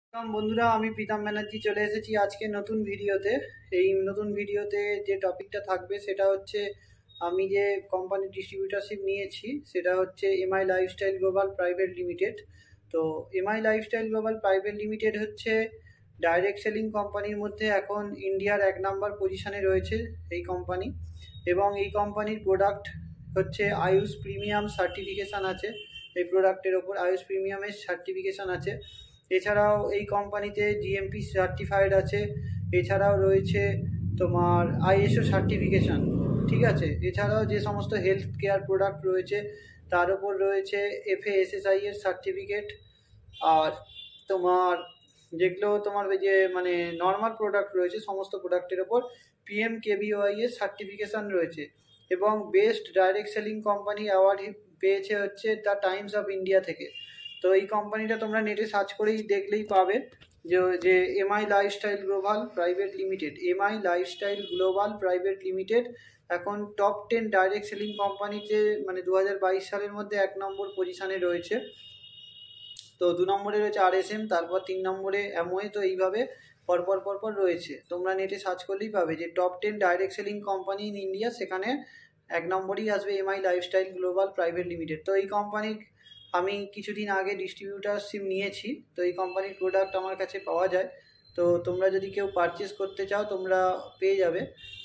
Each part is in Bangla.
বন্ধুরা, আমি প্রীতম ব্যানার্জি চলে এসেছি আজকে নতুন ভিডিওতে। এই নতুন ভিডিওতে যে টপিকটা থাকবে সেটা হচ্ছে আমি যে কোম্পানি ডিস্ট্রিবিউটারশিপ নিয়েছি সেটা হচ্ছে MI Lifestyle Global private Limited. তো MI Lifestyle Global private Limited হচ্ছে ডাইরেক্ট সেলিং কোম্পানির মধ্যে এখন ইন্ডিয়ার 1 নম্বর পজিশনে রয়েছে এই কোম্পানি। এবং এই কোম্পানির প্রোডাক্ট হচ্ছে আয়ুষ প্রিমিয়াম সার্টিফিকেশান আছে, এই প্রোডাক্টের ওপর আয়ুষ প্রিমিয়ামের সার্টিফিকেশান আছে। এছাড়াও এই কোম্পানিতে জিএমপি সার্টিফাইড আছে, এছাড়াও রয়েছে তোমার আইএসও সার্টিফিকেশান, ঠিক আছে। এছাড়াও যে সমস্ত হেলথ কেয়ার প্রোডাক্ট রয়েছে তার উপর রয়েছে এফএএসএসআই এর সার্টিফিকেট। আর তোমার যেগুলো তোমার যে মানে নর্মাল প্রোডাক্ট রয়েছে সমস্ত প্রোডাক্টের ওপর পিএমকেভিওয়াই এর সার্টিফিকেশান রয়েছে। এবং best direct selling company award পেয়েছে হচ্ছে দ্য টাইমস অফ ইন্ডিয়া থেকে। তো এই কোম্পানিটা তোমরা নেটে সার্চ করেই দেখলেই পাবে যে MI Lifestyle Global private Limited, MI Lifestyle Global private Limited এখন টপ 10 ডাইরেক্ট সেলিং কোম্পানিতে মানে 2022 সালের মধ্যে 1 নম্বর পজিশনে রয়েছে। তো 2 নম্বরে রয়েছে আরএসএম, তারপর 3 নম্বরে অ্যামওয়ে। তো এইভাবে পরপর রয়েছে, তোমরা নেটে সার্চ করলেই পাবে যে top 10 direct selling company in India, সেখানে 1 নম্বরই আসবে MI Lifestyle Global private Limited. তো এই কোম্পানির আমি কিছুদিন আগে ডিস্ট্রিবিউটারশিপ নিয়েছি, তো এই কোম্পানির প্রোডাক্ট আমার কাছে পাওয়া যায়। তো তোমরা যদি কেউ পারচেস করতে চাও তোমরা পেয়ে যাবে।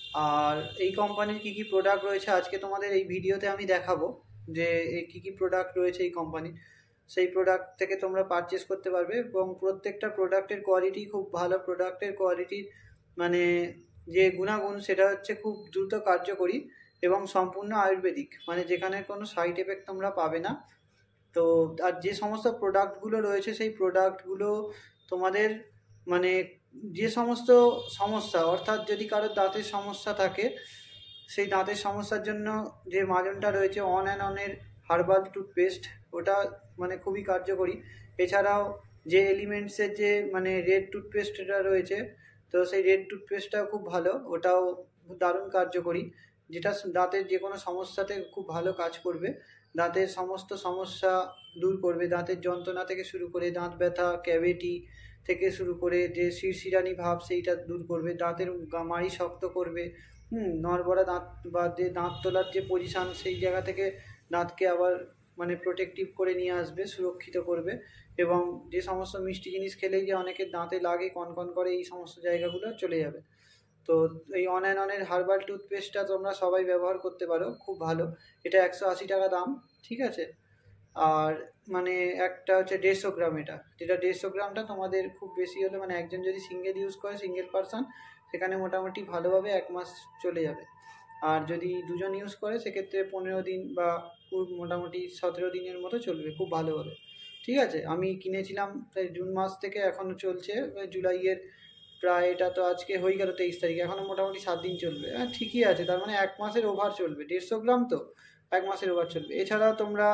আর এই কোম্পানির কী কী প্রোডাক্ট রয়েছে আজকে তোমাদের এই ভিডিওতে আমি দেখাবো, যে কী কী প্রোডাক্ট রয়েছে এই কোম্পানির, সেই প্রোডাক্ট থেকে তোমরা পারচেস করতে পারবে। এবং প্রত্যেকটা প্রোডাক্টের কোয়ালিটি খুব ভালো, প্রোডাক্টের কোয়ালিটির মানে যে গুণাগুণ সেটা হচ্ছে খুব দ্রুত কার্যকরী এবং সম্পূর্ণ আয়ুর্বেদিক, মানে যেখানে কোনো সাইড এফেক্ট তোমরা পাবে না। তো আর যে সমস্ত প্রোডাক্টগুলো রয়েছে সেই প্রোডাক্টগুলো তোমাদের মানে যে সমস্ত সমস্যা, অর্থাৎ যদি কারোর দাঁতের সমস্যা থাকে সেই দাঁতের সমস্যার জন্য যে মাজনটা রয়েছে অন অ্যান্ড অনের হার্বাল টুথপেস্ট, ওটা মানে খুবই কার্যকরী। এছাড়াও যে এলিমেন্টসের যে মানে রেড টুথপেস্টটা রয়েছে, তো সেই রেড টুথপেস্টটাও খুব ভালো, ওটাও দারুণ কার্যকরী, যেটা দাঁতের যে কোনো সমস্যাতে খুব ভালো কাজ করবে, দাঁতের সমস্ত সমস্যা দূর করবে, দাঁতের যন্ত্রণা থেকে শুরু করে দাঁত ব্যথা, ক্যাভিটি থেকে শুরু করে যে শিরশিরানি ভাব সেইটা দূর করবে, দাঁতের মাড়ি শক্ত করবে, নড়বড়া দাঁত বা যে দাঁত তোলার যে পজিশান সেই জায়গা থেকে দাঁতকে আবার মানে প্রোটেক্টিভ করে নিয়ে আসবে, সুরক্ষিত করবে। এবং যে সমস্ত মিষ্টি জিনিস খেলেই যে অনেকের দাঁতে লাগে, কনকন করে, এই সমস্ত জায়গাগুলো চলে যাবে। তো এই অন অ্যান্ড অনের হার্বাল টুথপেস্টটা তোমরা সবাই ব্যবহার করতে পারো, খুব ভালো। এটা 180 টাকা দাম, ঠিক আছে। আর মানে একটা হচ্ছে 150 গ্রাম, এটা যেটা 150 গ্রামটা তোমাদের খুব বেশি হলে মানে একজন যদি সিঙ্গেল ইউজ করে, সিঙ্গেল পারসন, সেখানে মোটামুটি ভালোভাবে 1 মাস চলে যাবে। আর যদি দুজন ইউজ করে সেক্ষেত্রে 15 দিন বা মোটামুটি 17 দিনের মতো চলবে খুব ভালোভাবে, ঠিক আছে। আমি কিনেছিলাম জুন মাস থেকে, এখনও চলছে জুলাইয়ের প্রায়, এটা তো আজকে হয়ে গেল 23 তারিখ, এখনও মোটামুটি 7 দিন চলবে। হ্যাঁ, ঠিকই আছে, তার মানে 1 মাসের ওভার চলবে, 150 গ্রাম তো 1 মাসের ওভার চলবে। এছাড়াও তোমরা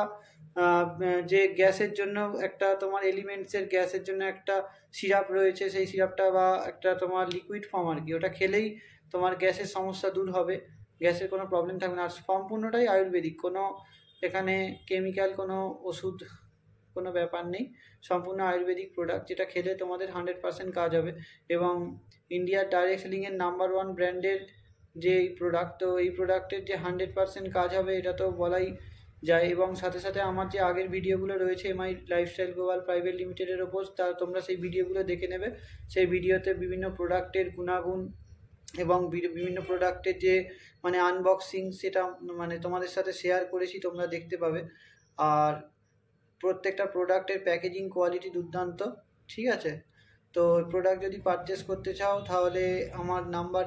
যে গ্যাসের জন্য একটা তোমার এলিমেন্টসের গ্যাসের জন্য একটা সিরাপ রয়েছে, সেই সিরাপটা বা একটা তোমার লিকুইড ফর্ম আর কি, ওটা খেলেই তোমার গ্যাসের সমস্যা দূর হবে, গ্যাসের কোনো প্রবলেম থাকবে না। আর সম্পূর্ণটাই আয়ুর্বেদিক, কোনো এখানে কেমিক্যাল কোনো ওষুধ কোনো ব্যাপার নেই, সম্পূর্ণ আয়ুর্বেদিক প্রোডাক্ট, যেটা খেলে তোমাদের 100% কাজ হবে। এবং ইন্ডিয়ার ডাইরেক্ট সেলিংয়ের নাম্বার 1 ব্র্যান্ডের যে এই প্রোডাক্ট, তো এই প্রোডাক্টের যে 100% কাজ হবে এটা তো বলাই যায়। এবং সাথে সাথে আমার যে আগের ভিডিওগুলো রয়েছে এমআই লাইফস্টাইল গ্লোবাল প্রাইভেট লিমিটেডের ওপর, তা তোমরা সেই ভিডিওগুলো দেখে নেবে। সেই ভিডিওতে বিভিন্ন প্রোডাক্টের গুণাগুণ এবং বিভিন্ন প্রোডাক্টের যে মানে আনবক্সিং সেটা মানে তোমাদের সাথে শেয়ার করেছি, তোমরা দেখতে পাবে। আর প্রত্যেকটা প্রোডাক্টের প্যাকেজিং কোয়ালিটি দুর্দান্ত, ঠিক আছে। তো প্রোডাক্ট যদি পারচেস করতে চাও তাহলে আমার নাম্বার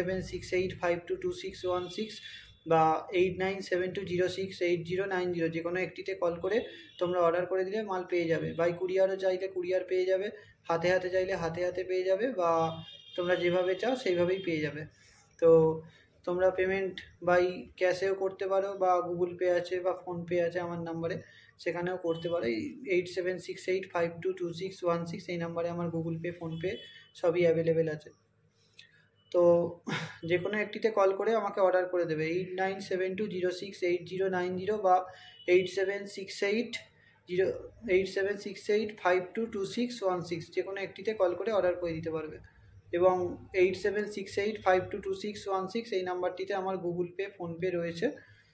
8768522616 বা 8972068090, যে কোনো একটিতে কল করে তোমরা অর্ডার করে দিলে মাল পেয়ে যাবে। বাই কুরিয়ারও চাইলে কুরিয়ার পেয়ে যাবে, হাতে হাতে চাইলে হাতে হাতে পেয়ে যাবে, বা তোমরা যেভাবে চাও সেইভাবেই পেয়ে যাবে। তো তোমরা পেমেন্ট বাই ক্যাশেও করতে পারো, বা গুগল পে আছে বা ফোনপে আছে আমার নাম্বারে, সেখানেও করতে পারো। 8768522616 এই নাম্বারে আমার গুগল পে, ফোনপে সবই অ্যাভেলেবেল আছে। তো যে কোনো একটিতে কল করে আমাকে অর্ডার করে দেবে, 8972068090 বা 8768 08768522616 যে কোনো একটিতে কল করে অর্ডার করে দিতে পারবে। এবং 8768522616 এই নাম্বারটিতে আমার গুগল পে, ফোনপে রয়েছে।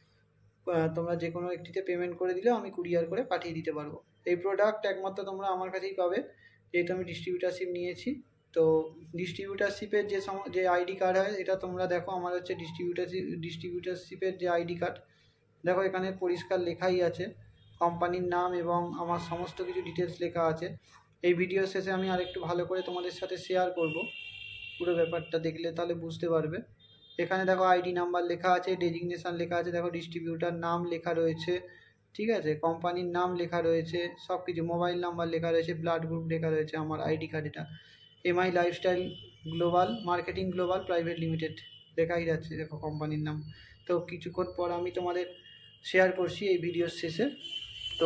তোমরা যে কোনো একটিতে পেমেন্ট করে দিলেও আমি কুরিয়ার করে পাঠিয়ে দিতে পারবো। এই প্রোডাক্ট একমাত্র তোমরা আমার কাছেই পাবে, যেহেতু আমি ডিস্ট্রিবিউটারশিপ নিয়েছি। তো ডিস্ট্রিবিউটারশিপের যে আইডি কার্ড হয়, এটা তোমরা দেখো আমার হচ্ছে ডিস্ট্রিবিউটারশিপের যে আইডি কার্ড, দেখো এখানে পরিষ্কার লেখাই আছে কোম্পানির নাম এবং আমার সমস্ত কিছু ডিটেলস লেখা আছে। এই ভিডিও শেষে আমি আরেকটু ভালো করে তোমাদের সাথে শেয়ার করব, পুরো ব্যাপারটা দেখলে তাহলে বুঝতে পারবে। এখানে দেখো আইডি নাম্বার লেখা আছে, ডেজিগনেশন লেখা আছে, দেখো ডিস্ট্রিবিউটার নাম লেখা রয়েছে, ঠিক আছে, কোম্পানির নাম লেখা রয়েছে, সব কিছু, মোবাইল নাম্বার লেখা রয়েছে, ব্লাড গ্রুপ লেখা রয়েছে। আমার আইডি কার্ড এটা MI Lifestyle global marketing global private limited লেখাই যাচ্ছে, দেখো কোম্পানির নাম। তো কিছুক্ষণ পর আমি তোমাদের শেয়ার করছি এই ভিডিওর শেষে। তো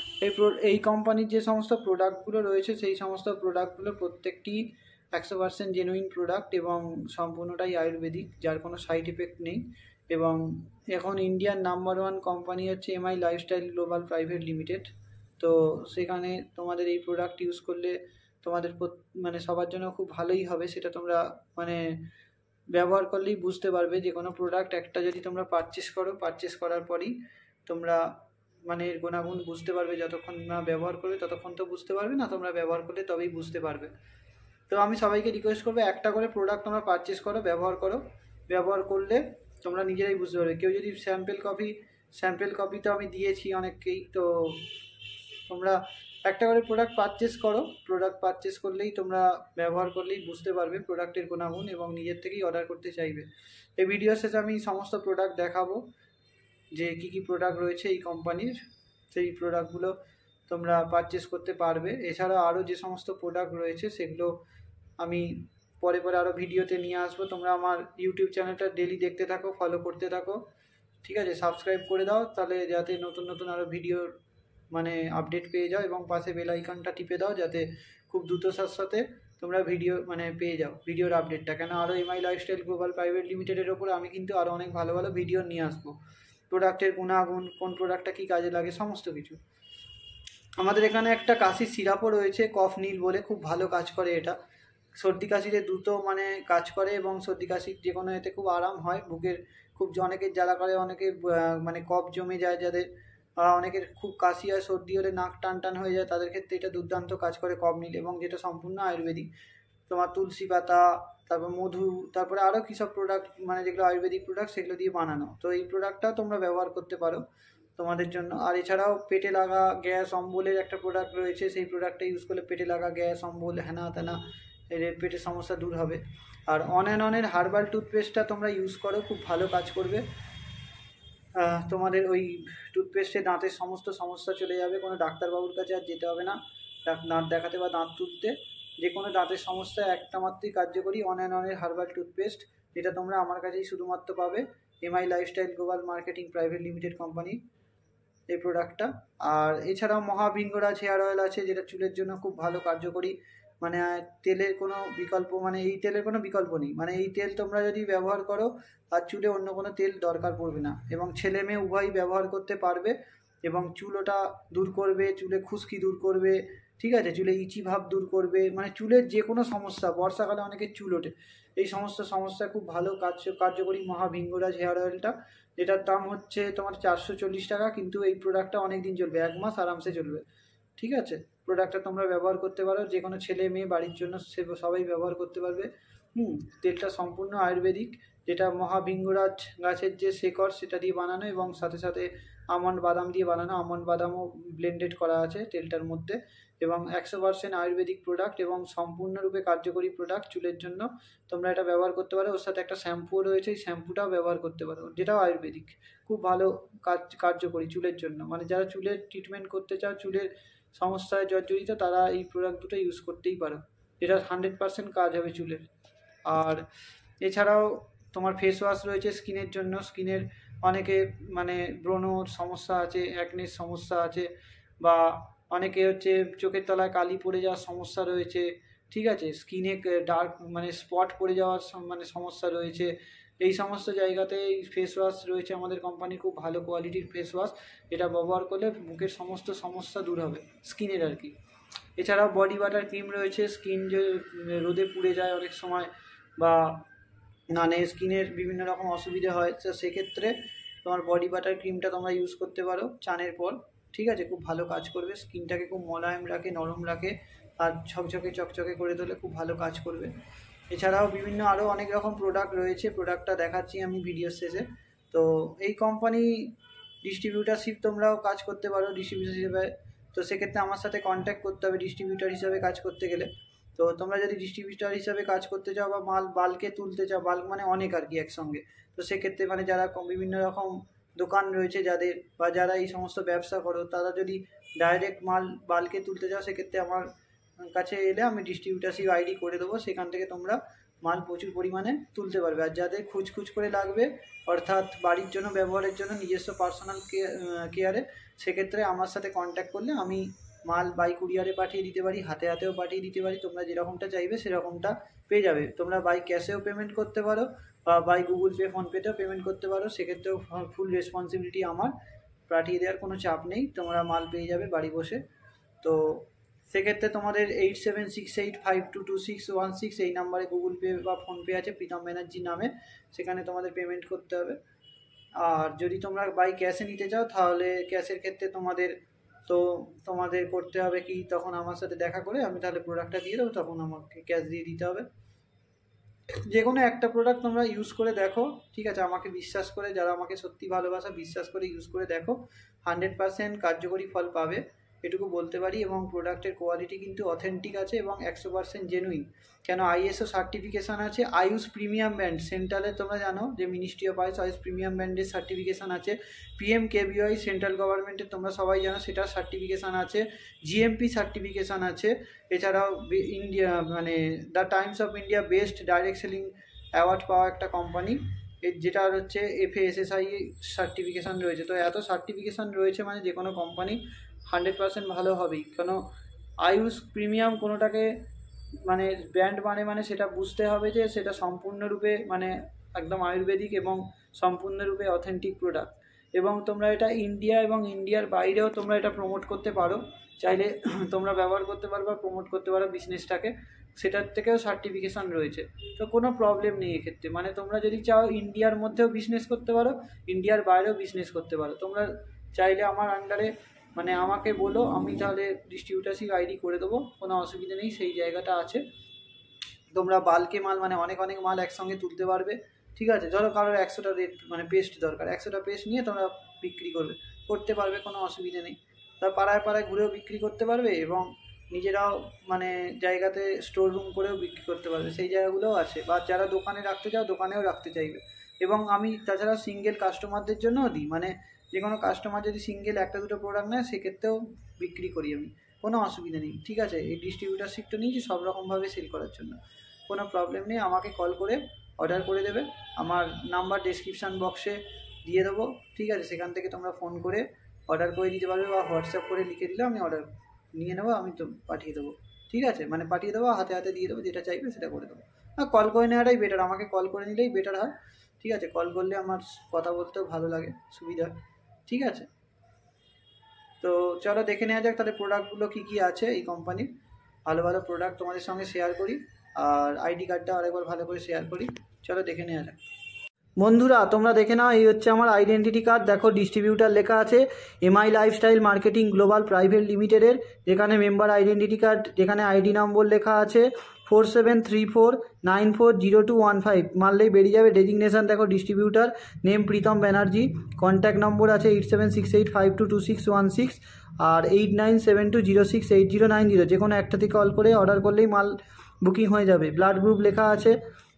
এই কোম্পানির যে সমস্ত প্রোডাক্টগুলো রয়েছে, সেই সমস্ত প্রোডাক্টগুলো প্রত্যেকটি 100% জেনুইন প্রোডাক্ট এবং সম্পূর্ণটাই আয়ুর্বেদিক, যার কোনো সাইড এফেক্ট নেই। এবং এখন ইন্ডিয়ার নাম্বার 1 কোম্পানি হচ্ছে MI Lifestyle Global private Limited. তো সেখানে তোমাদের এই প্রোডাক্ট ইউজ করলে তোমাদের মানে সবার জন্য খুব ভালোই হবে। সেটা তোমরা মানে ব্যবহার করলেই বুঝতে পারবে। যে কোনো প্রোডাক্ট একটা যদি তোমরা পারচেস করার পরই তোমরা মানে এর গুণাগুণ বুঝতে পারবে। যতক্ষণ না ব্যবহার করবে ততক্ষণ তো বুঝতে পারবে না, তোমরা ব্যবহার করলে তবেই বুঝতে পারবে। তো আমি সবাইকে রিকোয়েস্ট করবো, একটা করে প্রোডাক্ট তোমরা পারচেস করো, ব্যবহার করলে তোমরা নিজেরাই বুঝতে পারবে। কেউ যদি স্যাম্পেল কপি তো আমি দিয়েছি অনেককেই, তো তোমরা একটা করে প্রোডাক্ট পারচেস করলেই তোমরা ব্যবহার করলেই বুঝতে পারবে প্রোডাক্টের গুণাগুণ এবং নিজের থেকেই অর্ডার করতে চাইবে। এই ভিডিও শেষে আমি সমস্ত প্রোডাক্ট দেখাবো, যে কী প্রোডাক্ট রয়েছে এই কোম্পানির, সেই প্রোডাক্টগুলো তোমরা পারচেস করতে পারবে। এছাড়াও আরও যে সমস্ত প্রোডাক্ট রয়েছে সেগুলো আমি পরে আরও ভিডিওতে নিয়ে আসবো। তোমরা আমার ইউটিউব চ্যানেলটা ডেলি দেখতে থাকো, ফলো করতে থাকো, ঠিক আছে, সাবস্ক্রাইব করে দাও, তাহলে যাতে নতুন আরও ভিডিওর মানে আপডেট পেয়ে যাও, এবং পাশে বেল আইকনটা টিপে দাও যাতে খুব দ্রুততার সাথে তোমরা ভিডিও মানে পেয়ে যাও ভিডিওর আপডেটটা। কেন আরও এমআই লাইফস্টাইল গ্লোবাল প্রাইভেট লিমিটেডের ওপর আমি কিন্তু আরও অনেক ভালো ভিডিও নিয়ে আসবো, প্রোডাক্টের গুণাগুণ, কোন প্রোডাক্টটা কী কাজে লাগে, সমস্ত কিছু। আমাদের এখানে একটা কাশির সিরাপও রয়েছে, কফ নীল বলে, খুব ভালো কাজ করে এটা। সর্দি কাশিতে দ্রুত মানে কাজ করে এবং সর্দি কাশির যে কোনো এতে খুব আরাম হয়। বুকের খুব অনেকের জ্বালা করে, অনেকের মানে কফ জমে যায়, যাদের অনেকের খুব কাশি আর সর্দি হলে নাক টান হয়ে যায়, তাদের ক্ষেত্রে এটা দুর্দান্ত কাজ করে কফ নীল, এবং যেটা সম্পূর্ণ আয়ুর্বেদিক। তোমার তুলসী পাতা, তারপর মধু, তারপরে আরও কী সব প্রোডাক্ট মানে যেগুলো আয়ুর্বেদিক প্রোডাক্ট সেগুলো দিয়ে বানানো। তো এই প্রোডাক্টটাও তোমরা ব্যবহার করতে পারো তোমাদের জন্য। আর এছাড়াও পেটে লাগা গ্যাস অম্বলের একটা প্রোডাক্ট রয়েছে, সেই প্রোডাক্টটা ইউজ করলে পেটে লাগা গ্যাস অম্বল হ্যানা ত্যানা এর পেটের সমস্যা দূর হবে। আর অনের হার্বাল টুথপেস্টটা তোমরা ইউজ করো, খুব ভালো কাজ করবে। তোমাদের ওই টুথপেস্টে দাঁতের সমস্ত সমস্যা চলে যাবে, কোনো ডাক্তারবাবুর কাছে আর যেতে হবে না দাঁত দেখাতে বা দাঁত তুলতে। যে কোনো দাঁতের সমস্যা একটা মাত্রই কার্যকরী অনের হার্বাল টুথপেস্ট, যেটা তোমরা আমার কাছেই শুধুমাত্র পাবে, MI Lifestyle global marketing Private Limited company এই প্রোডাক্টটা। আর এছাড়াও মহাভিঙ্গরাজ হেয়ার অয়েল আছে, যেটা চুলের জন্য খুব ভালো কার্যকরী। মানে তেলের কোনো বিকল্প, মানে এই তেলের কোনো বিকল্প নেই। মানে এই তেল তোমরা যদি ব্যবহার করো আর চুলে অন্য কোনো তেল দরকার পড়বে না, এবং ছেলে মেয়ে উভয়ই ব্যবহার করতে পারবে, এবং চুল ওটা দূর করবে, চুলে খুশকি দূর করবে, ঠিক আছে, চুলে ইচি ভাব দূর করবে। মানে চুলের যে কোনো সমস্যা, বর্ষাকালে অনেকের চুল ওঠে, এই সমস্ত সমস্যা খুব ভালো কার্যকরী মহাভিঙ্গরাজ হেয়ার অয়েলটা, যেটার দাম হচ্ছে তোমার 440 টাকা। কিন্তু এই প্রোডাক্টটা অনেক দিন চলবে, 1 মাস আরামসে চলবে, ঠিক আছে। প্রোডাক্টটা তোমরা ব্যবহার করতে পারো, যে কোনো ছেলে মেয়ে বাড়ির জন্য সবাই ব্যবহার করতে পারবে। তেলটা সম্পূর্ণ আয়ুর্বেদিক, যেটা মহাভিঙ্গরাজ গাছের যে শেকড় সেটা দিয়ে বানানো, এবং সাথে সাথে আমন্ড বাদাম দিয়ে বানানো, আমন্ড বাদামও ব্লেন্ডেড করা আছে তেলটার মধ্যে, এবং 100% আয়ুর্বেদিক প্রোডাক্ট এবং সম্পূর্ণরূপে কার্যকরী প্রোডাক্ট চুলের জন্য। তোমরা এটা ব্যবহার করতে পারো, ওর সাথে একটা শ্যাম্পুও রয়েছে, এই শ্যাম্পুটাও ব্যবহার করতে পারো, যেটাও আয়ুর্বেদিক, খুব ভালো কার্যকরী চুলের জন্য। মানে যারা চুলের ট্রিটমেন্ট করতে চাও, চুলের সমস্যায় জর্জরিত, তারা এই প্রোডাক্ট দুটো ইউজ করতেই পারো, এটা 100% কাজ হবে চুলের। আর এছাড়াও তোমার ফেস ওয়াশ রয়েছে স্কিনের জন্য। স্কিনের অনেকে মানে ব্রণর সমস্যা আছে, অ্যাকনের সমস্যা আছে, বা অনেকে হচ্ছে চোখের তলায় কালি পড়ে যাওয়ার সমস্যা রয়েছে, ঠিক আছে, স্কিনে ডার্ক মানে স্পট পড়ে যাওয়ার মানে সমস্যা রয়েছে, এই সমস্ত জায়গাতে এই ফেস ওয়াশ রয়েছে আমাদের কোম্পানির, খুব ভালো কোয়ালিটির ফেস ওয়াশ। এটা ব্যবহার করলে মুখের সমস্ত সমস্যা দূর হবে, স্কিনের আর কি। এছাড়াও বডি বাটার ক্রিম রয়েছে, স্কিন যে রোদে পুড়ে যায় অনেক সময় বা মানে স্কিনের বিভিন্ন রকম অসুবিধা হয়, তো সেক্ষেত্রে তোমার বডি বাটার ক্রিমটা তোমরা ইউজ করতে পারো চানের পর, ঠিক আছে। খুব ভালো কাজ করবে, স্কিনটাকে খুব মোলায়েম রাখে, নরম রাখে, আর ঝকঝকে চকচকে করে তোলে, খুব ভালো কাজ করবে। এছাড়াও বিভিন্ন আরও অনেক রকম প্রোডাক্ট রয়েছে, প্রোডাক্টটা দেখাচ্ছি আমি ভিডিওর শেষে। তো এই কোম্পানি ডিস্ট্রিবিউটারশিপ তোমরাও কাজ করতে পারো ডিস্ট্রিবিউটার হিসেবে, তো সেক্ষেত্রে আমার সাথে কন্ট্যাক্ট করতে হবে ডিস্ট্রিবিউটার হিসাবে কাজ করতে গেলে। তো তোমরা যদি ডিস্ট্রিবিউটার হিসাবে কাজ করতে চাও বা মাল বাল্কে তুলতে চাও, বাল্ক মানে অনেক আর কি একসঙ্গে, তো সেক্ষেত্রে মানে যারা বিভিন্ন রকম দোকান রয়েছে যাদের, বা যারা এই সমস্ত ব্যবসা করো, তারা যদি ডাইরেক্ট মাল বাল্কে তুলতে চাও, সেক্ষেত্রে আমার কাছে এলে আমি ডিস্ট্রিবিউটারশিপ আইডি করে দেবো, সেখান থেকে তোমরা মাল প্রচুর পরিমাণে তুলতে পারবে। আর যাদের খুচখুচ করে লাগবে, অর্থাৎ বাড়ির জন্য ব্যবহারের জন্য নিজস্ব পার্সোনাল কেয়ারে, সেক্ষেত্রে আমার সাথে কন্ট্যাক্ট করলে আমি মাল বাই কুরিয়ারে পাঠিয়ে দিতে পারি, হাতে হাতেও পাঠিয়ে দিতে পারি, তোমরা যেরকমটা চাইবে সেরকমটা পেয়ে যাবে। তোমরা বাই ক্যাশেও পেমেন্ট করতে পারো বা বাই গুগল পে, ফোনপেতেও পেমেন্ট করতে পারো, সেক্ষেত্রেও ফুল রেসপন্সিবিলিটি আমার, পাঠিয়ে দেওয়ার কোনো চাপ নেই, তোমরা মাল পেয়ে যাবে বাড়ি বসে। তো সেক্ষেত্রে তোমাদের 8768522616 এই নাম্বারে গুগল পে বা ফোনপে আছে, প্রীতম ব্যানার্জি নামে, সেখানে তোমাদের পেমেন্ট করতে হবে। আর যদি তোমরা বাই ক্যাশে নিতে চাও, তাহলে ক্যাশের ক্ষেত্রে তোমাদের করতে হবে কি, তখন আমার সাথে দেখা করে আমি তাহলে প্রোডাক্টটা দিয়ে দেবো, তখন আমাকে ক্যাশ দিয়ে দিতে হবে। যে কোনো একটা প্রোডাক্ট তোমরা ইউজ করে দেখো, ঠিক আছে, আমাকে বিশ্বাস করে, যারা আমাকে সত্যি ভালোবাসা, বিশ্বাস করে ইউজ করে দেখো, 100% কার্যকরী ফল পাবে, এটুকু বলতে পারি। এবং প্রোডাক্টের কোয়ালিটি কিন্তু অথেন্টিক আছে এবং 100% জেনুইন। কেন, আইএসও সার্টিফিকেশান আছে, আয়ুষ প্রিমিয়াম ব্র্যান্ড, সেন্ট্রালে তোমরা জানো যে মিনিস্ট্রি অফ আয়ুষ প্রিমিয়াম ব্র্যান্ডের সার্টিফিকেশান আছে, PMKVY সেন্ট্রাল গভর্নমেন্টের তোমরা সবাই জানো সেটার সার্টিফিকেশান আছে, GMP সার্টিফিকেশান আছে। এছাড়াও ইন্ডিয়া মানে The Times of India best direct selling award পাওয়া একটা কোম্পানি, যেটা হচ্ছে FASSI সার্টিফিকেশান রয়েছে। তো এত সার্টিফিকেশান রয়েছে মানে যে কোনো কোম্পানি 100% ভালো হবেই। কেন, আয়ুষ প্রিমিয়াম কোনোটাকে মানে ব্র্যান্ড মানে সেটা বুঝতে হবে যে সেটা সম্পূর্ণরূপে মানে একদম আয়ুর্বেদিক এবং সম্পূর্ণরূপে অথেন্টিক প্রোডাক্ট। এবং তোমরা এটা ইন্ডিয়া এবং ইন্ডিয়ার বাইরেও তোমরা এটা প্রমোট করতে পারো, চাইলে তোমরা ব্যবহার করতে পারো বা প্রমোট করতে পারো বিজনেসটাকে, সেটার থেকেও সার্টিফিকেশান রয়েছে। তো কোনো প্রবলেম নেই এক্ষেত্রে, মানে তোমরা যদি চাও ইন্ডিয়ার মধ্যেও বিজনেস করতে পারো, ইন্ডিয়ার বাইরেও বিজনেস করতে পারো। তোমরা চাইলে আমার আন্ডারে মানে আমাকে বলো, আমি তাহলে ডিস্ট্রিবিউটারশিপ আইডি করে দেবো, কোনো অসুবিধা নেই, সেই জায়গাটা আছে। তোমরা বাল্কে মাল মানে অনেক অনেক মাল একসঙ্গে তুলতে পারবে, ঠিক আছে। ধরো কারোর 100টা রেট মানে পেস্ট দরকার, 100টা পেস্ট নিয়ে তোমরা বিক্রি করতে পারবে, কোনো অসুবিধা নেই। তা পাড়ায় পাড়ায় ঘুরেও বিক্রি করতে পারবে এবং নিজেরাও মানে জায়গাতে স্টোর রুম করেও বিক্রি করতে পারবে, সেই জায়গাগুলোও আছে। বা যারা দোকানে রাখতে চাও, দোকানেও রাখতে চাইবে। এবং আমি তাছাড়া সিঙ্গেল কাস্টমারদের জন্যও দিই, মানে যে কোনো কাস্টমার যদি সিঙ্গেল একটা দুটো প্রোডাক্ট নেয়, সেক্ষেত্রেও বিক্রি করি আমি, কোনো অসুবিধা নেই, ঠিক আছে। এই ডিস্ট্রিবিউটারশিপটা নিয়েছি সব রকমভাবে সেল করার জন্য, কোনো প্রবলেম নেই। আমাকে কল করে অর্ডার করে দেবে, আমার নাম্বার ডেসক্রিপশান বক্সে দিয়ে দেবো, ঠিক আছে। সেখান থেকে তোমরা ফোন করে অর্ডার করে দিতে পারবে বা হোয়াটসঅ্যাপ করে লিখে দিলে আমি অর্ডার নিয়ে নেবো, আমি তো পাঠিয়ে দেবো, ঠিক আছে। মানে পাঠিয়ে দেবো, হাতে হাতে দিয়ে দেবো, যেটা চাইবে সেটা করে দেবো। কল করে নেওয়াটাই বেটার, আমাকে কল করে নিলেই বেটার হয়, ঠিক আছে। কল করলে আমার কথা বলতেও ভালো লাগে, সুবিধা, ঠিক আছে। তো চলো দেখে নেওয়া যাক তাহলে প্রোডাক্টগুলো কী কী আছে এই কোম্পানির। ভালো ভালো প্রোডাক্ট তোমাদের সঙ্গে শেয়ার করি, আর আইডি কার্ডটা আরেকবার ভালো করে শেয়ার করি, চলো দেখে নেওয়া যাক। বন্ধুরা তোমরা দেখে নাও, এই হচ্ছে আমার আইডেন্টিটি কার্ড। দেখো ডিস্ট্রিবিউটার লেখা আছে MI lifestyle marketing global private লিমিটেডের, যেখানে মেম্বার আইডেন্টিটি কার্ড, যেখানে আইডি নম্বর লেখা আছে 4734940215, মারলেই বেরিয়ে যাবে। ডেজিগনেশান দেখো distributor, name Pritam Banerjee, contact number আছে 8768522616 আর 8972068090, যে কোনো একটা থেকে কল করে অর্ডার করলেই মাল বুকিং হয়ে যাবে। ব্লাড গ্রুপ লেখা আছে।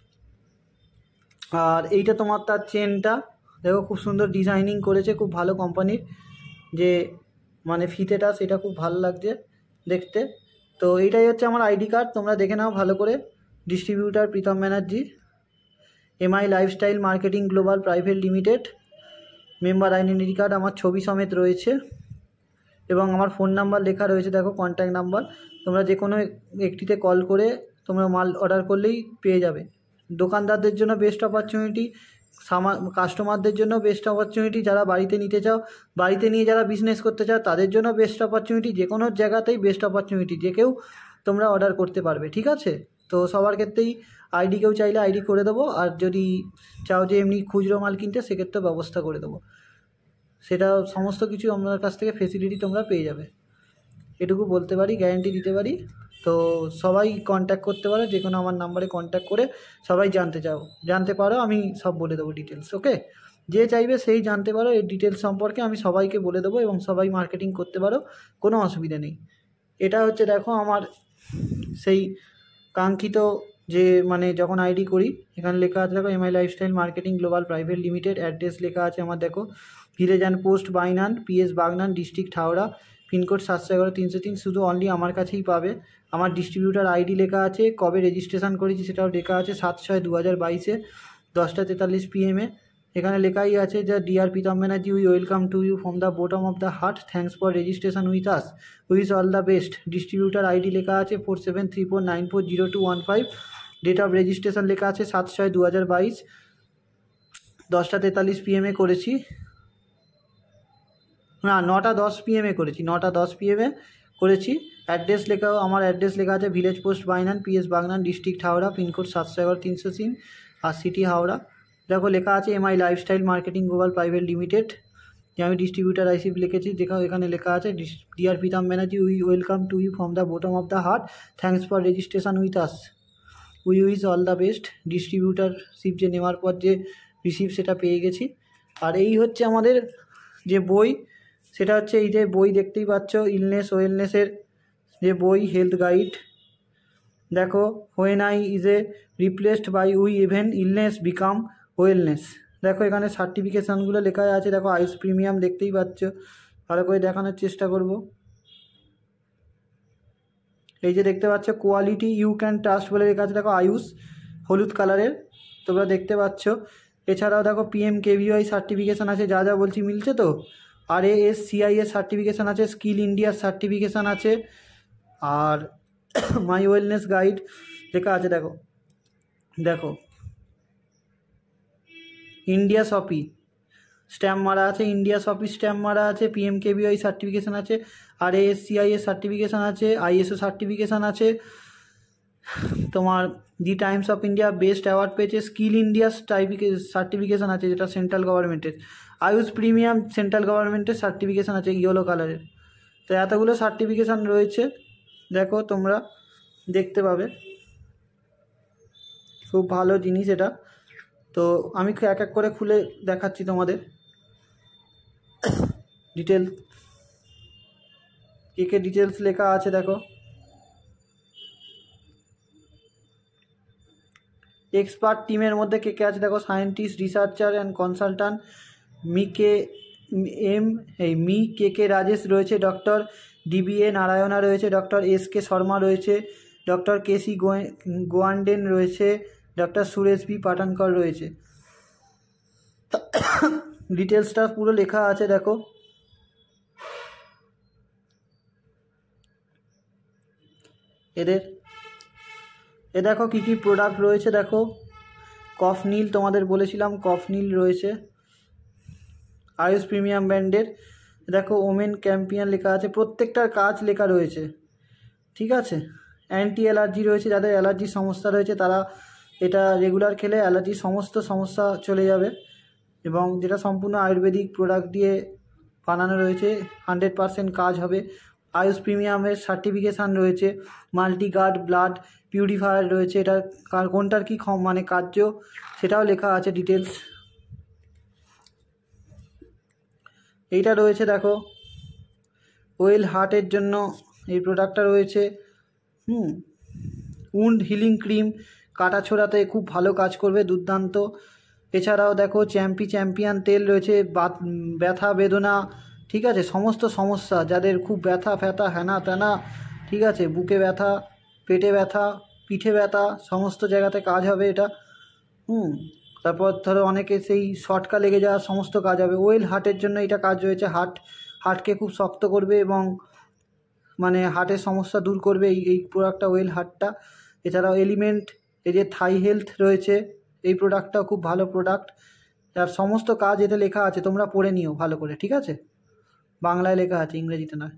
আর এইটা তোমার তার চেনটা দেখো, খুব সুন্দর ডিজাইনিং করেছে, খুব ভালো কোম্পানির, যে মানে ফিতেটা সেটা খুব ভালো লাগছে দেখতে। তো এইটাই হচ্ছে আমার আইডি কার্ড, তোমরা দেখে নাও ভালো করে। Distributor Pritam Banerjee, MI lifestyle marketing global private limited, member identity card আমার ছবি সমেত রয়েছে এবং আমার ফোন নাম্বার লেখা রয়েছে দেখো, কন্ট্যাক্ট নাম্বার। তোমরা যে কোনো একটিতে কল করে তোমরা মাল অর্ডার করলেই পেয়ে যাবে, দোকানদারদের জন্য বেস্ট অপরচুনিটি, কাস্টমারদের জন্য বেস্ট অপরচুনিটি, যারা বাড়িতে নিতে চাও, বাড়িতে নিয়ে যারা বিজনেস করতে চাও তাদের জন্য বেস্ট অপরচুনিটি, যে কোনো জায়গাতেই বেস্ট অপরচুনিটি, যে কেউ তোমরা অর্ডার করতে পারবে। ঠিক আছে, তো সবার ক্ষেত্রেই আইডি, কেউ চাইলে আইডি করে দেবো, আর যদি চাও যে এমনি খুচরো মাল কিনতে সেক্ষেত্রেও ব্যবস্থা করে দেবো। সেটা সমস্ত কিছু আপনার কাছ থেকে ফেসিলিটি তোমরা পেয়ে যাবে, এটুকু বলতে পারি, গ্যারেন্টি দিতে পারি। তো সবাই কন্ট্যাক্ট করতে পারো, যে কোনো আমার নাম্বারে কন্ট্যাক্ট করে সবাই জানতে পারো, আমি সব বলে দেবো ডিটেলস। ওকে, যে চাইবে সেই জানতে পারো, এই ডিটেলস সম্পর্কে আমি সবাইকে বলে দেবো, এবং সবাই মার্কেটিং করতে পারো, কোনো অসুবিধা নেই। এটা হচ্ছে দেখো আমার সেই কাঙ্ক্ষিত যে মানে যখন আইডি করি, এখানে লেখা আছে দেখো MI lifestyle marketing global private limited, address লেখা আছে আমার দেখো village and post Bainan, PS Bagnan, district Howrah, pincode 711-303। শুধু অনলি আমার কাছেই পাবে। আমার ডিস্ট্রিবিউটার আইডি লেখা আছে, কবে রেজিস্ট্রেশন করেছি সেটাও লেখা আছে, 7/6/2022 10:43 PM। এখানে লেখাই আছে যে dear Pritam Banerjee, we welcome to you from the bottom of the heart, thanks for registration with us, wish all the best. Distributor ID লেখা আছে 4734940215। ডেট অফ রেজিস্ট্রেশন লেখা আছে 7/6/2022 10:43 PM করেছি, না 9:10 PM করেছি, 9:10 PM করেছি। অ্যাড্রেস লেখাও, আমার অ্যাড্রেস লেখা আছে village post Bainan, PS Bagnan, district Howrah, pincode 711-303, আর সিটি হাওড়া। দেখো লেখা আছে MI lifestyle marketing global private limited, যে আমি ডিস্ট্রিবিউটার আইসিপ লিখেছি। দেখো এখানে লেখা আছে dear Pritam Banerjee, we welcome to you from the bottom of the heart, thanks for registration with us, we wish all the best. Distributorship যে নেওয়ার পর যে রিসিপ্ট সেটা পেয়ে গেছি। আর এই হচ্ছে আমাদের যে বই, সেটা হচ্ছে এই যে বই দেখতেই পাচ্ছ, ইলনেস ওয়েলনেসের যে বই, হেলথ গাইড। দেখো when I is a replaced by we even illness become wellness. দেখো এখানে সার্টিফিকেশানগুলো লেখা আছে, দেখো আয়ুষ প্রিমিয়াম দেখতেই পাচ্ছ, ভালো করে দেখানোর চেষ্টা করব। এই যে দেখতে পাচ্ছ কোয়ালিটি ইউ ক্যান ট্রাস্ট বলে লেখা আছে, দেখো আয়ুষ হলুদ কালারের তোমরা দেখতে পাচ্ছ। এছাড়াও দেখো PMKVY সার্টিফিকেশান আছে, যা যা বলছি মিলছে তো। RASCIS সার্টিফিকেশান আছে, স্কিল ইন্ডিয়ার সার্টিফিকেশান আছে, আর মাই ওয়েলনেস গাইড লেখা আছে। দেখো দেখো ইন্ডিয়া শপি স্ট্যাম্প মারা আছে, ইন্ডিয়া শপি স্ট্যাম্প মারা আছে, PMKVY সার্টিফিকেশান আছে, RASCIS সার্টিফিকেশান আছে, ISO সার্টিফিকেশান আছে, তোমার the Times of India best award পেয়েছে, স্কিল ইন্ডিয়া সার্টিফিকেশান আছে যেটা সেন্ট্রাল গভর্নমেন্টের, আয়ুষ প্রিমিয়াম সেন্ট্রাল গভর্নমেন্টের সার্টিফিকেশান আছে ইয়েলো কালারের। তো এতগুলো সার্টিফিকেশান রয়েছে, দেখো তোমরা দেখতে পাবে, খুব ভালো জিনিস এটা। তো আমি এক এক করে খুলে দেখাচ্ছি তোমাদের ডিটেলস, কে ডিটেলস লেখা আছে। দেখো এক্সপার্ট টিমের মধ্যে কে আছে, দেখো সায়েন্টিস্ট, রিসার্চার অ্যান্ড কনসালট্যান্ট কে রাজেশ রয়েছে, ডক্টর DBA নারায়ণা রয়েছে, ডক্টর SK শর্মা রয়েছে, ডক্টর KC গোয়ান্ডেন রয়েছে, ডক্টর সুরেশ B পাঠানকর রয়েছে। ডিটেলসটা পুরো লেখা আছে দেখো। দেখো কী কী প্রোডাক্ট রয়েছে, দেখো কফনীল, তোমাদের বলেছিলাম কফনীল রয়েছে আয়ুষ প্রিমিয়াম ব্র্যান্ডের। দেখো ওমেন ক্যাম্পিয়ন লেখা আছে, প্রত্যেকটার কাজ লেখা রয়েছে, ঠিক আছে। অ্যান্টি অ্যালার্জি রয়েছে, যাদের অ্যালার্জির সমস্যা রয়েছে তারা এটা রেগুলার খেলে অ্যালার্জির সমস্ত সমস্যা চলে যাবে, এবং যেটা সম্পূর্ণ আয়ুর্বেদিক প্রোডাক্ট দিয়ে বানানো রয়েছে, 100% কাজ হবে। আয়ুষ প্রিমিয়ামের সার্টিফিকেশান রয়েছে, মাল্টিগার্ড ব্লাড পিউরিফায়ার রয়েছে, এটা কোনটার কী মানে কার্য সেটাও লেখা আছে ডিটেলস। এইটা রয়েছে দেখো ওয়েল হার্টের জন্য এই প্রোডাক্টটা রয়েছে। উন্ড হিলিং ক্রিম, কাটা ছোড়াতে খুব ভালো কাজ করবে, দুর্দান্ত। এছাড়াও দেখো চ্যাম্পিয়ন তেল রয়েছে, ব্যথা বেদনা, ঠিক আছে, সমস্ত সমস্যা যাদের খুব ব্যথা ফ্যাথা হ্যানা ত্যানা, ঠিক আছে, বুকে ব্যথা, পেটে ব্যথা, পিঠে ব্যথা, সমস্ত জায়গাতে কাজ হবে এটা। তারপর ধরো অনেকে সেই শর্টকা লেগে যাওয়ার সমস্ত কাজ হবে। ওয়েল হার্টের জন্য এটা কাজ রয়েছে, হার্টকে খুব শক্ত করবে এবং মানে হার্টের সমস্যা দূর করবে এই প্রোডাক্টটা, ওয়েল হার্টটা। এছাড়াও এলিমেন্ট এই যে থাই হেলথ রয়েছে, এই প্রোডাক্টটাও খুব ভালো প্রোডাক্ট। তার সমস্ত কাজ এতে লেখা আছে, তোমরা পড়ে নিও ভালো করে, ঠিক আছে? বাংলায় লেখা আছে, ইংরেজিতে নয়।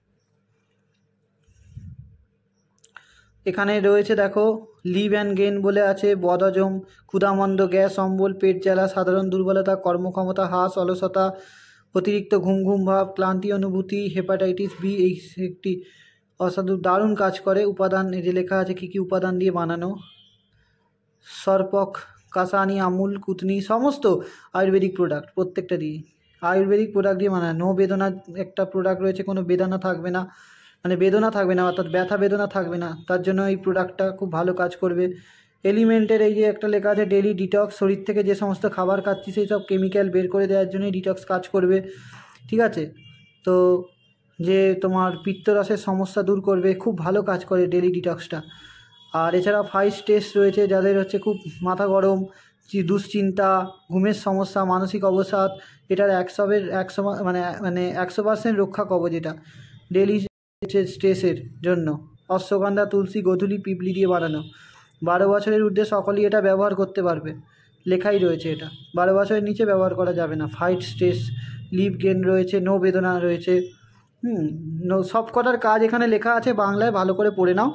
এখানে রয়েছে দেখো লিভ অ্যান্ড গেইন বলে আছে, বদহজম, ক্ষুধামন্দ, গ্যাস অম্বল, পেট জ্বালা, সাধারণ দুর্বলতা, কর্মক্ষমতা হ্রাস, অলসতা, অতিরিক্ত ঘুম ঘুম ভাব, ক্লান্তি অনুভূতি, হেপাটাইটিস বি, এই একটি অসাধু দারুণ কাজ করে। উপাদান এই যে লেখা আছে কী কী উপাদান দিয়ে বানানো, সরপক, কাসানি, আমুল, কুতনি, সমস্ত আয়ুর্বেদিক প্রোডাক্ট, প্রত্যেকটা দিয়ে আয়ুর্বেদিক প্রোডাক্ট দিয়ে বানানো। নো বেদনা একটা প্রোডাক্ট রয়েছে, কোনো বেদনা থাকবে না, মানে বেদনা থাকবে না, অর্থাৎ ব্যথা বেদনা থাকবে না, তার জন্য এই প্রোডাক্টটা খুব ভালো কাজ করবে। এলিমেন্টের এই যে একটা লেখা আছে ডেলি ডিটক্স, শরীর থেকে যে সমস্ত খাবার খাচ্ছি সেই সব কেমিক্যাল বের করে দেওয়ার জন্যই ডিটক্স কাজ করবে, ঠিক আছে? তো যে তোমার পিত্তরসের সমস্যা দূর করবে, খুব ভালো কাজ করে ডেলি ডিটক্সটা। আর এছাড়া 5 স্টেজ রয়েছে, যাদের হচ্ছে খুব মাথা গরম, দুশ্চিন্তা, ঘুমের সমস্যা, মানসিক অবসাদ, এটার 100% রক্ষা কবচ এটা ডেলি স্ট্রেসের জন্য। অশ্বগন্ধা, তুলসী, গোধূলি, পিপলি দিয়ে বানানো। 12 বছরের ঊর্ধ্বে সকলেই এটা ব্যবহার করতে পারবে, লেখাই রয়েছে এটা। 12 বছরের নিচে ব্যবহার করা যাবে না। ফাইট স্ট্রেস, লিভ গেন রয়েছে, নো বেদনা রয়েছে, সব কটার কাজ এখানে লেখা আছে বাংলায়, ভালো করে পড়ে নাও।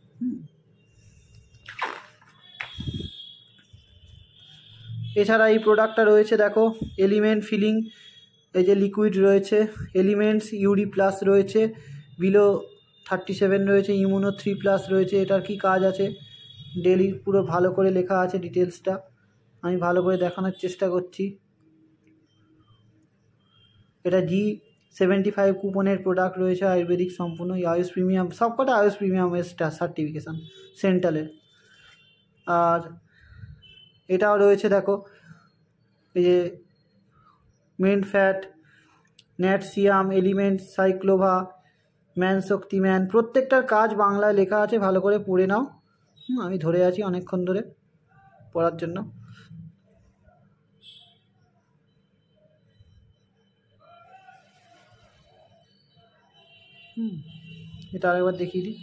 এছাড়া এই প্রোডাক্টটা রয়েছে দেখো এলিমেন্ট ফিলিং, এই যে লিকুইড রয়েছে, এলিমেন্টস ইউরি প্লাস রয়েছে, বিলো 37 রয়েছে, ইমিউনো 3+ রয়েছে। এটার কি কাজ আছে ডেলি পুরো ভালো করে লেখা আছে, ডিটেলসটা আমি ভালো করে দেখানোর চেষ্টা করছি। এটা G75 কুপনের প্রোডাক্ট রয়েছে, আয়ুর্বেদিক সম্পূর্ণ, আয়ুষ প্রিমিয়াম, সবকটা আয়ুষ প্রিমিয়ামের সার্টিফিকেশান সেন্ট্রালের। আর এটাও রয়েছে দেখো এই যে মেন ফ্যাট, ন্যাটসিয়াম, এলিমেন্টস, সাইক্লোভা, ম্যান শক্তিম্যান, প্রত্যেকটার কাজ বাংলায় লেখা আছে, ভালো করে পড়ে নাও। আমি ধরে আছি অনেকক্ষণ ধরে পড়ার জন্য। এটা আরেকবার দেখিয়ে দিই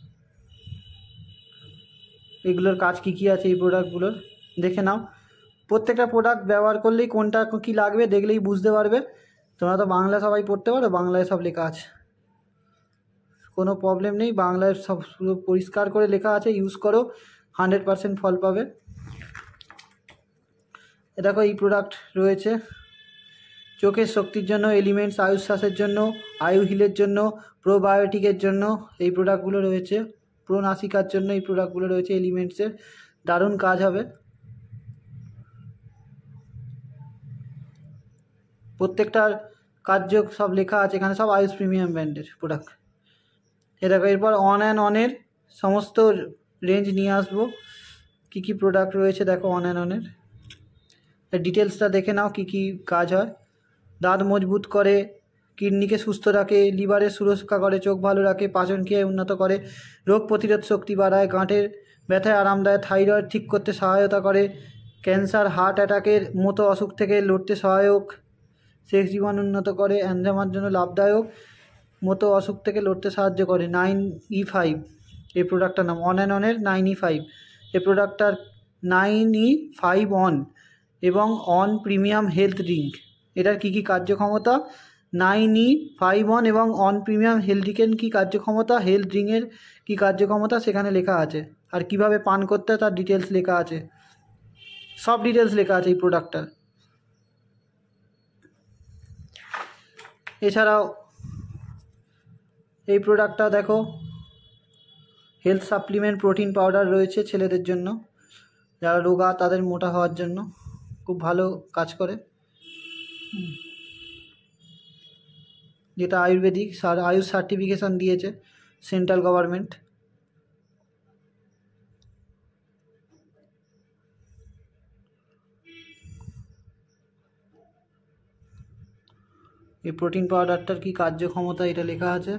এগুলোর কাজ কী কী আছে, এই প্রোডাক্টগুলোর দেখে নাও। প্রত্যেকটা প্রোডাক্ট ব্যবহার করলেই কোনটা কী লাগবে দেখলেই বুঝতে পারবে। তোমরা তো বাংলা সবাই পড়তে পারো, বাংলায় সব লেখা আছে, কোনো প্রবলেম নেই, বাংলায় সব পুরো পরিষ্কার করে লেখা আছে। ইউজ করো, 100% ফল পাবে। দেখো এই প্রোডাক্ট রয়েছে চোখের শক্তির জন্য, এলিমেন্টস, আয়ুষ শ্বাসের জন্য, আয়ু হিলের জন্য, প্রোবায়োটিকের জন্য এই প্রোডাক্টগুলো রয়েছে, প্রোনাসিকার জন্য এই প্রোডাক্টগুলো রয়েছে এলিমেন্টসের, দারুণ কাজ হবে। প্রত্যেকটার কার্য সব লেখা আছে এখানে, সব আয়ুষ প্রিমিয়াম ব্র্যান্ডের প্রোডাক্ট। দেখো এরপর অন অ্যান্ড অনের সমস্ত রেঞ্জ নিয়ে আসবো, কী কী প্রোডাক্ট রয়েছে দেখো অন অ্যান্ড অনের ডিটেলসটা দেখে নাও কী কী কাজ হয়। দাঁত মজবুত করে, কিডনিকে সুস্থ রাখে, লিভারের সুরক্ষা করে, চোখ ভালো রাখে, পাচন ক্রিয়া উন্নত করে, রোগ প্রতিরোধ শক্তি বাড়ায়, গাঁটের ব্যথায় আরাম দেয়, থাইরয়েড ঠিক করতে সহায়তা করে, ক্যান্সার, হার্ট অ্যাটাকের মতো অসুখ থেকে লড়তে সহায়ক, সেক্স জীবন উন্নত করে, অ্যানজামার জন্য লাভদায়ক, মতো অসুখ থেকে লড়তে সাহায্য করে। 9E5 এই প্রোডাক্টটার নাম, অন অ্যান্ড অনের 9E5 এই প্রোডাক্টটার 9E5 অন এবং অন প্রিমিয়াম হেলথ ড্রিঙ্ক। এটার কী কী কার্যক্ষমতা, 9E5 অন এবং অন প্রিমিয়াম হেলথ ড্রিঙ্কের কী কার্যক্ষমতা, হেলথ ড্রিঙ্কের কী কার্যক্ষমতা সেখানে লেখা আছে, আর কিভাবে পান করতে হয় তার ডিটেলস লেখা আছে, সব ডিটেলস লেখা আছে এই প্রোডাক্টটার। এছাড়াও এই প্রোডাক্টটা দেখো হেলথ সাপ্লিমেন্ট প্রোটিন পাউডার রয়েছে ছেলেদের জন্য, যারা রোগা তাদের মোটা হওয়ার জন্য খুব ভালো কাজ করে, যেটা আয়ুর্বেদিক আয়ুষ সার্টিফিকেশান দিয়েছে সেন্ট্রাল গভর্নমেন্ট। এই প্রোটিন পাউডারটার কি কার্যক্ষমতা এটা লেখা আছে।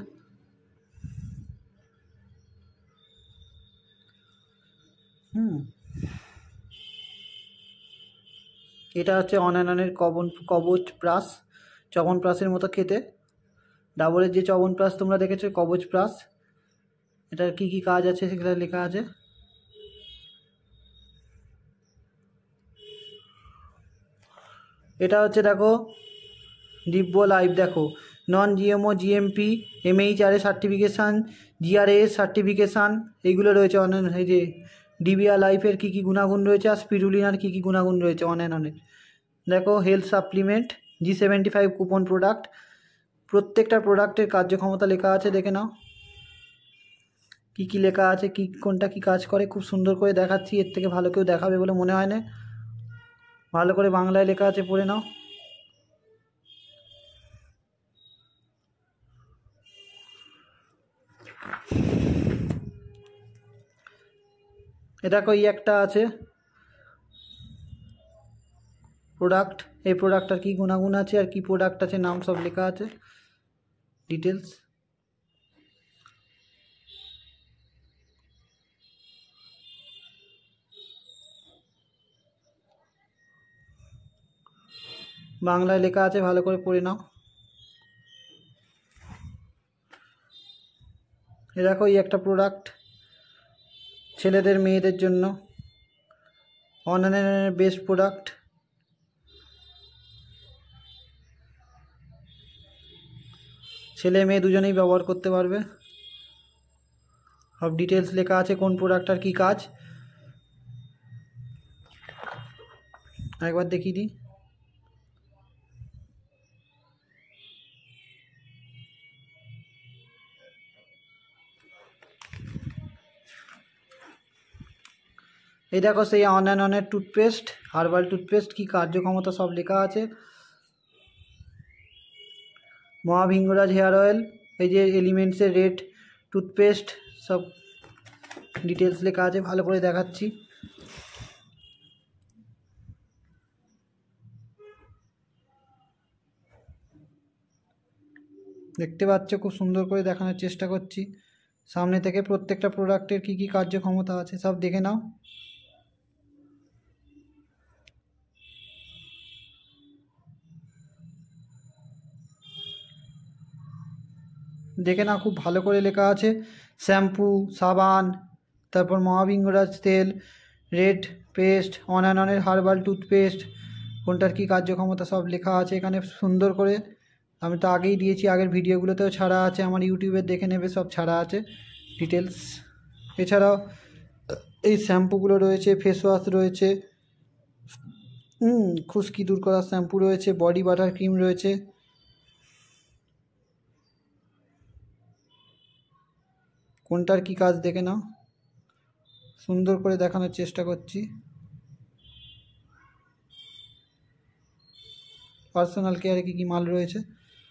এটা হচ্ছে অন অ্যান্ড অনের কবচ প্লাস, চ্যবনপ্রাশের মতো খেতে, ডাবরের যে চ্যবনপ্রাশ তোমরা দেখেছো, কবচ প্লাস, এটার কী কী কাজ আছে সেগুলো লেখা আছে। এটা হচ্ছে দেখো দিব্য লাইভ, দেখো non GMO GMP MHRA certification, GRAS certification এইগুলো রয়েছে অনেক। এই যে ডিবিআর লাইফের কী কী গুণাগুণ রয়েছে আর স্পিরুলিনার কী কী গুণাগুণ রয়েছে অনেক। দেখো health supplement G75 coupon product, প্রত্যেকটা প্রোডাক্টের কার্যক্ষমতা লেখা আছে, দেখে নাও কী কী লেখা আছে, কী কোনটা কী কাজ করে। খুব সুন্দর করে দেখাচ্ছি, এর থেকে ভালো কেউ দেখাবে বলে মনে হয় না। ভালো করে বাংলায় লেখা আছে, পড়ে নাও। এটা কই একটা আছে প্রোডাক্ট, এই প্রোডাক্টটার কী গুণাগুণ আছে আর কী প্রোডাক্ট আছে নাম সব লেখা আছে, ডিটেলস। বাংলায় লেখা আছে, ভালো করে পড়ে নাও। এ দেখো এই একটা প্রোডাক্ট ছেলেদের মেয়েদের জন্য অনলাইনের বেস্ট প্রোডাক্ট। ছেলে মেয়ে দুজনেই ব্যবহার করতে পারবে। সব ডিটেলস লেখা আছে কোন প্রোডাক্টটার কী কাজ, একবার দেখিয়ে দিই। এই দেখো সেই অনলাইনের টুথপেস্ট, হার্বাল টুথপেস্ট কী কার্যক্ষমতা সব লেখা আছে। মহাভিঙ্গরাজ হেয়ার অয়েল, এই যে এলিমেন্টসের রেড টুথপেস্ট, সব ডিটেলস লেখা আছে, ভালো করে দেখাচ্ছি। দেখতে পাচ্ছ, খুব সুন্দর করে দেখানোর চেষ্টা করছি সামনে থেকে। প্রত্যেকটা প্রোডাক্টের কী কী কার্যক্ষমতা আছে সব দেখে নাও। দেখে নাও, খুব ভালো করে লেখা আছে। শ্যাম্পু, সাবান, তারপর মহাভিঙ্গরাজ তেল, রেড পেস্ট, অনঅ্যানের হার্বাল টুথপেস্ট, কোনটার কী কার্যক্ষমতা সব লেখা আছে এখানে সুন্দর করে। আমি তো আগেই দিয়েছি, আগের ভিডিওগুলোতেও ছাড়া আছে, আমার ইউটিউবে দেখে নেবে, সব ছাড়া আছে ডিটেলস। এছাড়াও এই শ্যাম্পুগুলো রয়েছে, ফেস ওয়াশ রয়েছে, খুশকি দূর করার শ্যাম্পু রয়েছে, বডি বাটার ক্রিম রয়েছে। কোনটার কী কাজ দেখে নাও, সুন্দর করে দেখানোর চেষ্টা করছি। পার্সোনাল কেয়ারে কী কী মাল রয়েছে,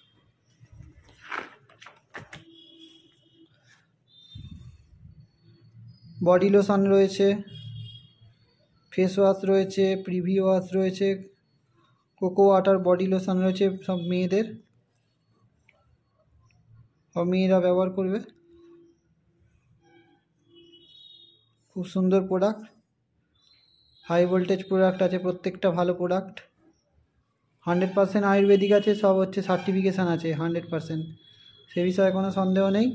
বডি লোশন রয়েছে, ফেস ওয়াশ রয়েছে, প্রিভি ওয়াশ রয়েছে, কোকো ওয়াটার বডি লোশন রয়েছে, সব মেয়েদের, সব মেয়েরা ব্যবহার করবে। খুব সুন্দর প্রোডাক্ট, হাই ভোল্টেজ প্রোডাক্ট আছে, প্রত্যেকটা ভালো প্রোডাক্ট। 100% আয়ুর্বেদিক আছে, সব হচ্ছে সার্টিফিকেশান আছে 100%, সে বিষয়ে কোনো সন্দেহ নেই।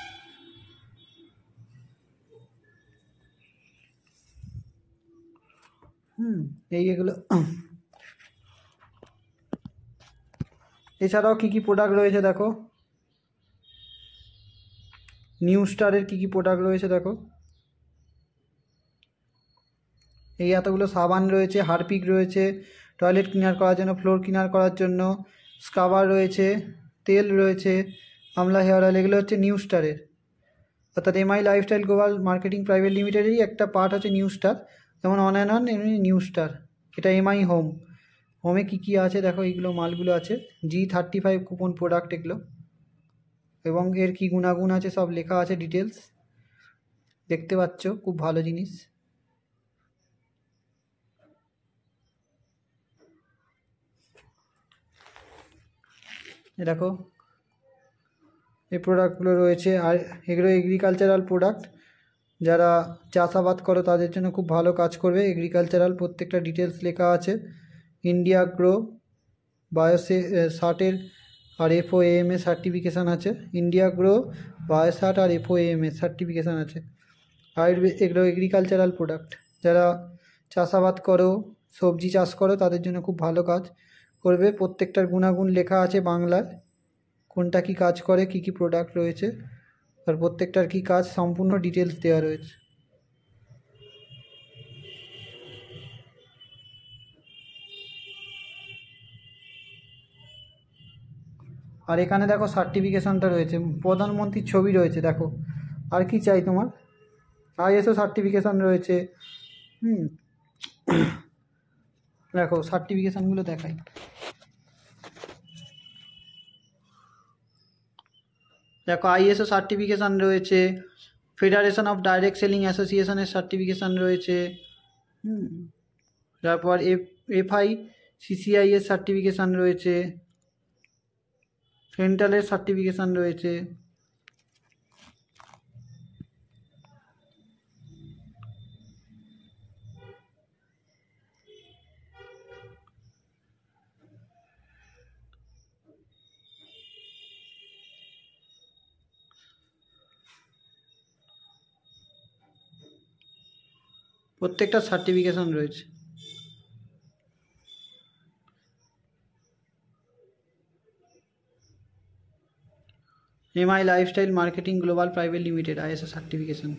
এগুলো এছাড়াও কী কী প্রোডাক্ট রয়েছে দেখো, নিউ স্টারের কী কী প্রোডাক্ট রয়েছে দেখো। এই এতগুলো সাবান রয়েছে, হারপিক রয়েছে, টয়লেট ক্লিনার করার জন্য, ফ্লোর ক্লিনার করার জন্য, স্ক্রাবার রয়েছে, তেল রয়েছে, আমলা হেয়ার অয়েল, এগুলো হচ্ছে নিউ স্টারের, অর্থাৎ MI lifestyle global marketing private লিমিটেডেরই একটা পার্ট হচ্ছে নিউ স্টার। যেমন অন এমনি নিউ স্টার, এটা MI হোম। হোমে কী কী আছে দেখো, এইগুলো মালগুলো আছে, G35 কুপন প্রোডাক্ট এগুলো, এবং এর কী গুণাগুণ আছে সব লেখা আছে ডিটেলস, দেখতে পাচ্ছ, খুব ভালো জিনিস। দেখো এই প্রোডাক্টগুলো রয়েছে, আর এগুলো এগ্রিকালচারাল প্রোডাক্ট, যারা চাষাবাদ করো তাদের জন্য খুব ভালো কাজ করবে। এগ্রিকালচারাল প্রত্যেকটা ডিটেলস লেখা আছে। ইন্ডিয়া গ্রো বায়োসে 60 আর FOAM সার্টিফিকেশান আছে, ইন্ডিয়া গ্রো 60 আর FOAM সার্টিফিকেশান আছে। এগুলো এগ্রিকালচারাল প্রোডাক্ট, যারা চাষাবাদ করো, সবজি চাষ করো, তাদের জন্য খুব ভালো কাজ। করবে, প্রত্যেকটার গুণাগুণ লেখা আছে বাংলায়, কোনটা কি কাজ করে, কি কি প্রোডাক্ট রয়েছে, আর প্রত্যেকটার কি কাজ সম্পূর্ণ ডিটেলস দেওয়া রয়েছে। আর এখানে দেখো সার্টিফিকেশানটা রয়েছে, প্রধানমন্ত্রীর ছবি রয়েছে, দেখো আর কি চাই তোমার। আইএসও সার্টিফিকেশান রয়েছে। দেখো সার্টিফিকেশানগুলো দেখাই। দেখো আইএসও সার্টিফিকেশান রয়েছে, ফেডারেশন অফ ডাইরেক্ট সেলিং অ্যাসোসিয়েশনের সার্টিফিকেশান রয়েছে, তারপর এফআই সিসিআইএস সার্টিফিকেশান রয়েছে, সেন্ট্রালের সার্টিফিকেশান রয়েছে। প্রত্যেকটা সার্টিফিকেশান রয়েছে। MI lifestyle marketing global private limited ISO certification.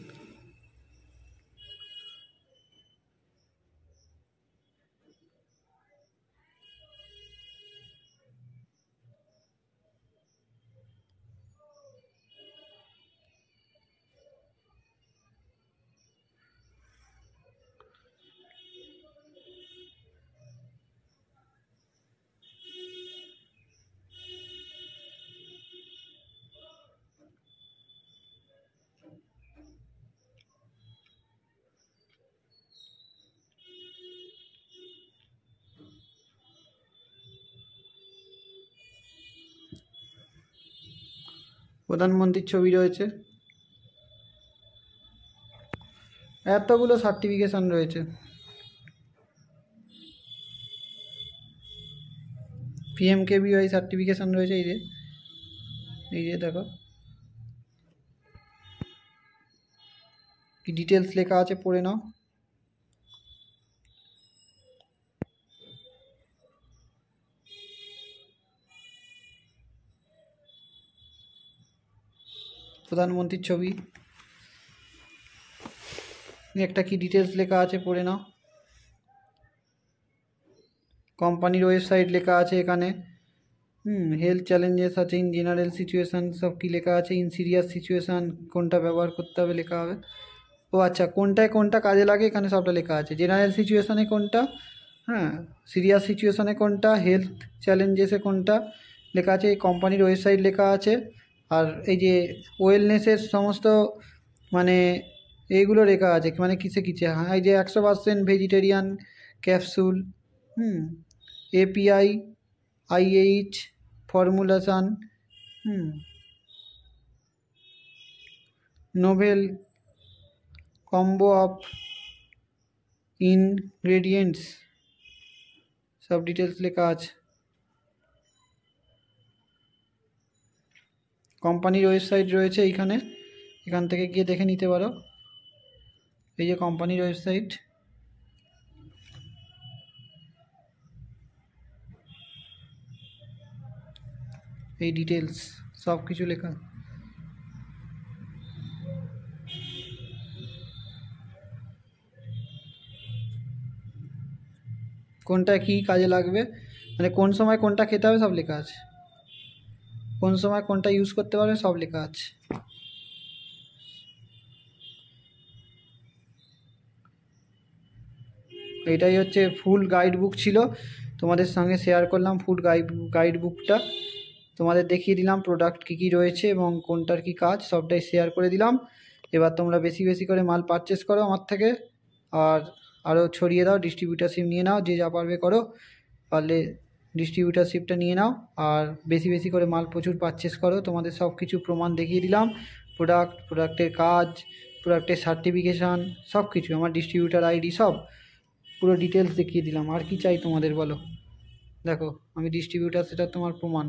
প্রধানমন্ত্রীর ছবি রয়েছে, এতগুলো সার্টিফিকেশান রয়েছে। পিএমকেভিওয়াই সার্টিফিকেশান রয়েছে, এই যে দেখো কি ডিটেলস লেখা আছে, পড়ে নাও। প্রধানমন্ত্রীর ছবি, একটা কি ডিটেলস লেখা আছে, পড়ে নাও। কোম্পানির ওয়েবসাইট লেখা আছে এখানে। হেলথ চ্যালেঞ্জেস আছে, ইন জেনারেল সিচুয়েশান সব কি লেখা আছে, ইন সিরিয়াস সিচুয়েশান কোনটা ব্যবহার করতে হবে লেখা হবে। ও আচ্ছা, কোনটায় কোনটা কাজে লাগে এখানে সবটা লেখা আছে। জেনারেল সিচুয়েশানে কোনটা, সিরিয়াস সিচুয়েশানে কোনটা, হেলথ চ্যালেঞ্জেসে কোনটা লেখা আছে। এই কোম্পানির ওয়েবসাইট লেখা আছে। আর এই যে ওয়েলনেসের সমস্ত মানে এইগুলো লেখা আছে, মানে কিসে কিসে। এই যে 100% vegetarian capsule, API IH formulation, novel combo of ingredients, সব ডিটেলস লেখা আছে। কোম্পানির ওয়েবসাইট রয়েছে এইখানে, এখান থেকে গিয়ে দেখে নিতে পারো। এই যে কোম্পানির ওয়েবসাইট, এই ডিটেলস সব কিছু লেখা। কোনটা কি কাজে লাগবে, মানে কোন সময় কোনটা খেতে হবে সব লেখা আছে, কোন সময় কোনটা ইউজ করতে পারবে সব লেখা আছে। এটাই হচ্ছে ফুল গাইড বুক ছিল, তোমাদের সঙ্গে শেয়ার করলাম ফুড গাইড বুকটা। তোমাদের দেখিয়ে দিলাম প্রোডাক্ট কী কী রয়েছে এবং কোনটার কি কাজ, সবটাই শেয়ার করে দিলাম। এবার তোমরা বেশি বেশি করে মাল পারচেস করো আমার থেকে, আর আরও ছড়িয়ে দাও, ডিস্ট্রিবিউটারশিপ নিয়ে নাও, যে যা পারবে করো, পারলে ডিস্ট্রিবিউটারশিপটা নিয়ে নাও, আর বেশি বেশি করে মাল প্রচুর পারচেস করো। তোমাদের সব কিছু প্রমাণ দেখিয়ে দিলাম, প্রোডাক্টের কাজ, প্রোডাক্টের সার্টিফিকেশান, সব কিছু, আমার ডিস্ট্রিবিউটার আইডি সব পুরো ডিটেলস দেখিয়ে দিলাম। আর কি চাই তোমাদের বলো, দেখো আমি ডিস্ট্রিবিউটার, সেটা তোমার প্রমাণ।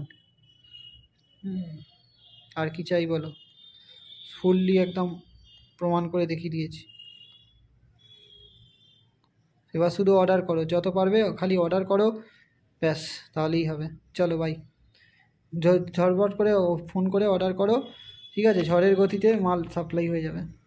আর কি চাই বলো, ফুললি একদম প্রমাণ করে দেখিয়ে দিয়েছি। এবার শুধু অর্ডার করো, যত পারবে খালি অর্ডার করো, ব্যাস তাহলেই হবে। চলো বাই। ঝটপট করে ফোন করে অর্ডার করো, ঠিক আছে? ঝড়ের গতিতে মাল সাপ্লাই হয়ে যাবে।